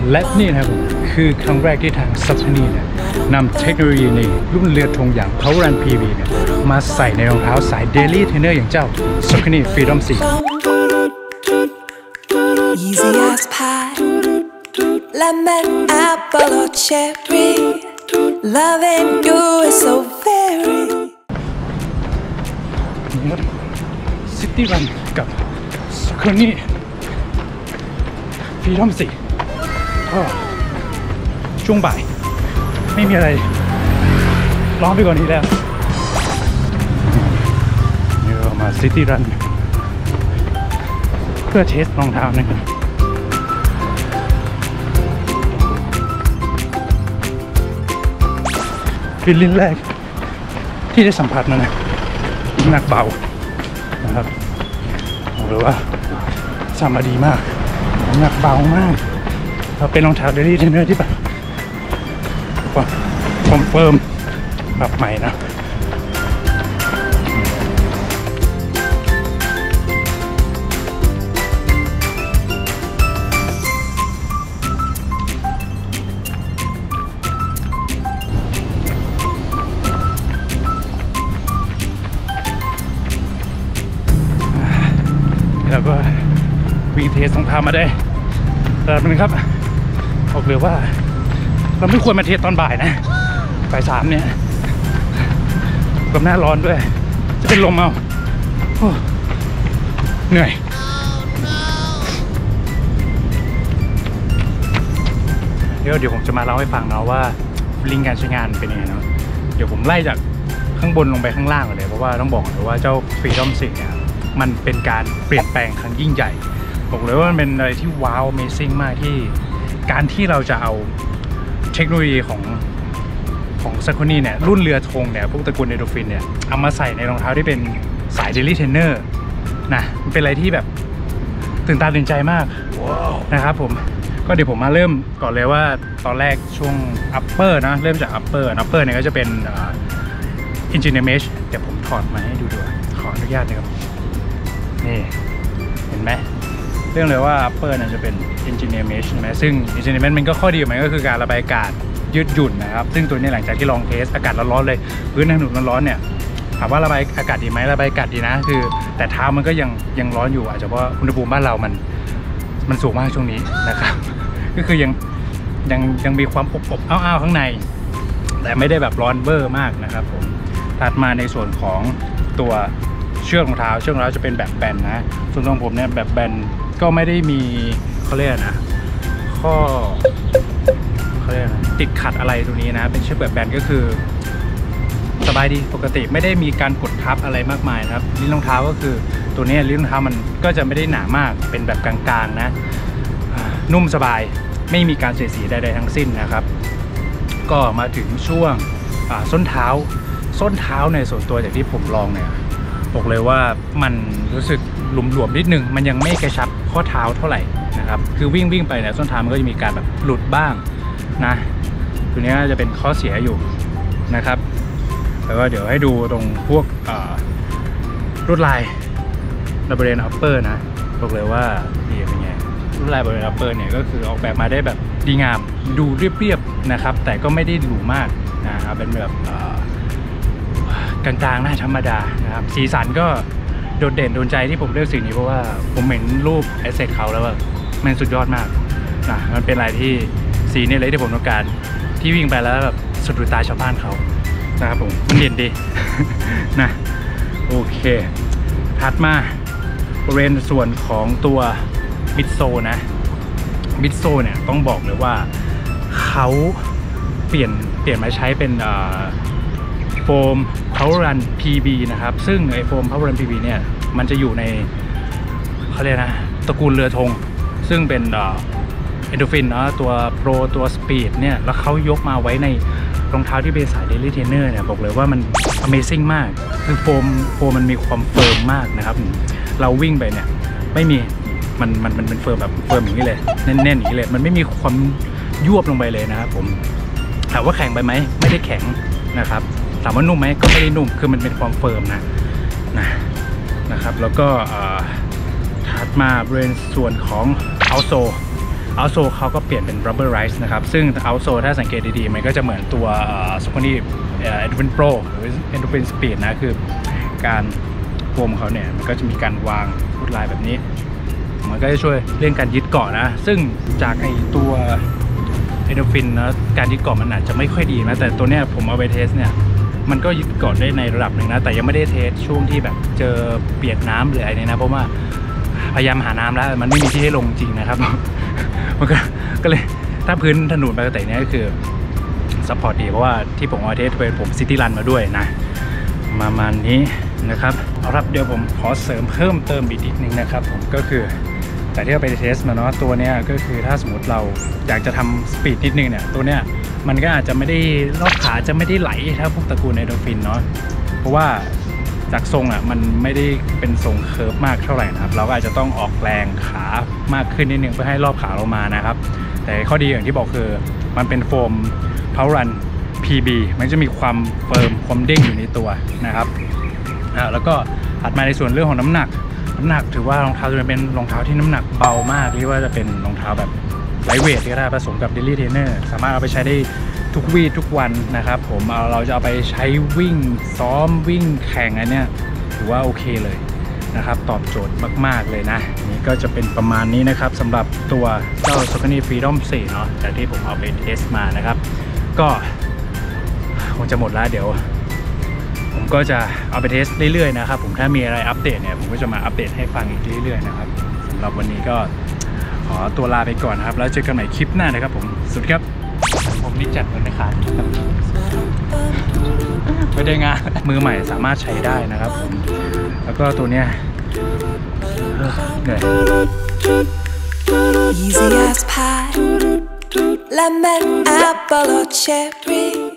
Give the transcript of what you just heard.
และนี่นะครับคือครั้งแรกที่ทางซัพพานีเนี่ยนำเทคโนโลยีในรุ่นเรือธงอย่าง Power Run PB เนี่ยมาใส่ในรองเท้าสาย Daily Trainer อย่างเจ้า Saucony Freedom 4 Easy as pie, lemon, apple or cherry. Loving you is so very. นี่ครับ City Run กับ Saucony Freedom 4 ก็ช่วงบ่ายไม่มีอะไรร้อนไปกว่านี้แล้วนี่เรามา City Run เพื่อเทสรองเท้านะครับฟีลลิ่งแรกที่ได้สัมผัสมันนะหนักเบานะครับหรือว่าสามารถดีมากหนักเบามากเป็นรองเท้า Daily Trainer ที่แบบคอนเฟิร์มแบบใหม่นะแล้วก็วิ่งเทสรองเท้ามาได้ระดับนึงครับบอกเลยว่าเราไม่ควรมาเทสตอนบ่ายนะบ่าย 3เนี่ยกับหน้าร้อนด้วยจะเป็นลมเอาเหนื่อยเดี๋ยวผมจะมาเล่าให้ฟังเนาะว่าลิงก์การใช้งานเป็นยังไงเนาะเดี๋ยวผมไล่จากข้างบนลงไปข้างล่างเลยเพราะว่าต้องบอกเลยว่าเจ้า Freedom 6เนี่ยมันเป็นการเปลี่ยนแปลงครั้งยิ่งใหญ่บอกเลยว่ามันเป็นอะไรที่ว้าว Amazing มากที่การที่เราจะเอาเทคโนโลยีของSauconyเนี่ยรุ่นเรือธงเนี่ยพวกตระกูลเอโดฟินเนี่ยเอามาใส่ในรองเท้าที่เป็นสาย Daily Trainer นะมันเป็นอะไรที่แบบตื่นตาตื่นใจมาก wow. นะครับผมก็เดี๋ยวผมมาเริ่มก่อนเลยว่าตอนแรกช่วง upper นะเริ่มจาก upper เนี่ยก็จะเป็นengineer mesh เดี๋ยวผมถอดมาให้ดูด้วยขออนุญาตนะครับนี่เห็นไหมเรื่องเลยว่า upper เนี่ยจะเป็น engineer mesh ใช่ไหมซึ่ง engineer mesh มันก็ข้อดีของมันก็คือการระบายอากาศยืดหยุ่นนะครับซึ่งตัวนี้หลังจากที่ลองเทสอากาศร้อนๆเลยพื้นถนนร้อนๆเนี่ยถามว่าระบายอากาศดีไหมระบายอากาศดีนะคือแต่เท้ามันก็ยังร้อนอยู่อาจจะเพราะอุณหภูมิบ้านเรามันสูงมากช่วงนี้นะครับก็คือยังมีความอบอ้าวๆข้างในแต่ไม่ได้แบบร้อนเบอร์มากนะครับผมถัดมาในส่วนของตัวเชือกรองเท้าจะเป็นแบบแบนนะส่วนของผมเนี่ยแบบแบนก็ไม่ได้มีเขาเรียกนะข้อติดขัดอะไรตรงนี้นะเป็นเชือกแบบแบนก็คือสบายดีปกติไม่ได้มีการกดทับอะไรมากมายนะครับลิ้นรองเท้าก็คือตัวนี้ลิ้นรองเท้ามันก็จะไม่ได้หนามากเป็นแบบกลางๆนะนุ่มสบายไม่มีการเสียดสีใดๆทั้งสิ้นนะครับก็มาถึงช่วงส้นเท้าในส่วนตัวจากที่ผมลองเนี่ยบอกเลยว่ามันรู้สึกหลวมๆนิดนึงมันยังไม่กระชับข้อเท้าเท่าไหร่นะครับคือวิ่งไปเนี่ยส้นเท้ามันก็จะมีการแบบหลุดบ้างนะตัวนี้จะเป็นข้อเสียอยู่นะครับแล้วก็เดี๋ยวให้ดูตรงพวกลวดลายบริเวณ upper นะบอกเลยว่านี่เป็นไงลวดลายบริเวณ upper เนี่ยก็คือออกแบบมาได้แบบดีงามดูเรียบๆนะครับแต่ก็ไม่ได้หรูมากนะครับเป็นแบบกลางๆน่าธรรมดานะครับสีสันก็โดดเด่นโดนใจที่ผมเลือกสีนี้เพราะว่าผมเห็นรูปแอสเซทเขาแล้วว่ามันสุดยอดมากนะมันเป็นอะไรที่สีนี่เลยที่ผมต้องการที่วิ่งไปแล้วแบบสะดุดตาชาวบ้านเขานะครับผมมันเด่นดี นะโอเคถัดมาบริเวณส่วนของตัวมิดโซนะมิดโซเนี่ยต้องบอกเลยว่าเขาเปลี่ยนมาใช้เป็นโฟม Power Run PB นะครับซึ่งไอโฟม Power Run PB เนี่ยมันจะอยู่ในเขาเรียกนะตระกูลเรือธงซึ่งเป็นเอนโดฟินเนาะตัวโปรตัวสปีดเนี่ยแล้วเขายกมาไว้ในรองเท้าที่เป็นสาย Daily Trainer เนี่ยบอกเลยว่ามัน Amazing มากคือโฟมมันมีความเฟิร์มมากนะครับเราวิ่งไปเนี่ยไม่มีมันเป็นเฟิร์มแบบเฟิร์มอย่างนี้เลยแน่นๆอย่างนี้เลยมันไม่มีความยวบลงไปเลยนะครับผมถามว่าแข็งไปไหมไม่ได้แข็งนะครับถามว่านุ่มไหมก็ไม่ได้นุ่มคือมันเป็นความเฟิร์มนะครับแล้วก็ถัดมาบริเวณส่วนของเอาโซเอาโซเขาก็เปลี่ยนเป็น rubber rice นะครับซึ่งเอาโซถ้าสังเกตดีๆมันก็จะเหมือนตัวSaucony Endorphin Pro หรือ Endorphin Speed นะคือการโฟมเขาเนี่ยมันก็จะมีการวางลวดลายแบบนี้มันก็จะช่วยเรื่องการยึดเกาะนะซึ่งจากไอตัว Endorphin นะการยึดเกาะมันอาจจะไม่ค่อยดีนะแต่ตัวเนี้ยผมเอาไปเทสเนี่ยมันก็ยึดเกาะได้ในระดับหนึ่งนะแต่ยังไม่ได้เทสช่วงที่แบบเจอเปียกน้ำหรืออะไรเนี่ยนะเพราะว่าพยายามหาน้ำแล้วมันไม่มีที่ให้ลงจริงนะครับ มันก็เลยถ้าพื้นถนนปกติเนี่ยก็คือซัพพอร์ตดีเพราะว่าที่ผมเอาเทสเป็นผมซิตี้รันมาด้วยนะประมาณนี้นะครับเอาครับเดี๋ยวผมขอเสริมเพิ่มเติมอีกนิดนึงนะครับผมก็คือแต่ที่เราไปเทสมาเนาะตัวเนี้ยก็คือถ้าสมมติเราอยากจะทำสปีดนิดนึงเนี่ยตัวเนี้ยมันก็อาจจะไม่ได้รอบขาจะไม่ได้ไหลถ้าพวกตระกูลEndorphinเนาะเพราะว่าจากทรงอ่ะมันไม่ได้เป็นทรงเคิร์ฟมากเท่าไหร่นะครับเราก็อาจจะต้องออกแรงขามากขึ้นนิดนึงเพื่อให้รอบขาเรามานะครับแต่ข้อดีอย่างที่บอกคือมันเป็นโฟม Power Run PB มันจะมีความเฟิร์มความเด้งอยู่ในตัวนะครับแล้วก็ถัดมาในส่วนเรื่องของน้ำหนักถือว่ารองเท้าจะเป็นรองเท้าที่น้ำหนักเบามากเรียกว่าจะเป็นรองเท้าแบบไลท์เวทก็ได้ผสมกับ Daily Trainer สามารถเอาไปใช้ได้ทุกวี่ทุกวันนะครับผมเราจะเอาไปใช้วิ่งซ้อมวิ่งแข่งอันเนี้ยถือว่าโอเคเลยนะครับตอบโจทย์มากๆเลยนะนี่ก็จะเป็นประมาณนี้นะครับสำหรับตัวเจ้า Saucony Freedom 4 เนาะจากที่ผมเอาไปเทสมานะครับก็คงจะหมดแล้วเดี๋ยวผมก็จะเอาไปเทสเรื่อยๆนะครับผมถ้ามีอะไรอัปเดตเนี่ยผมก็จะมาอัปเดตให้ฟังอีกเรื่อยๆนะครับสำหรับวันนี้ก็ขอตัวลาไปก่อนนะครับแล้วเจอกันใหม่คลิปหน้านะครับผมสวัสดีครับผมนิจัดวันนะครับไม่ได้งานมือใหม่สามารถใช้ได้นะครับผมแล้วก็ตัวเนี้ยเหนื่อย Easy as pie, lemon, apple or cherry.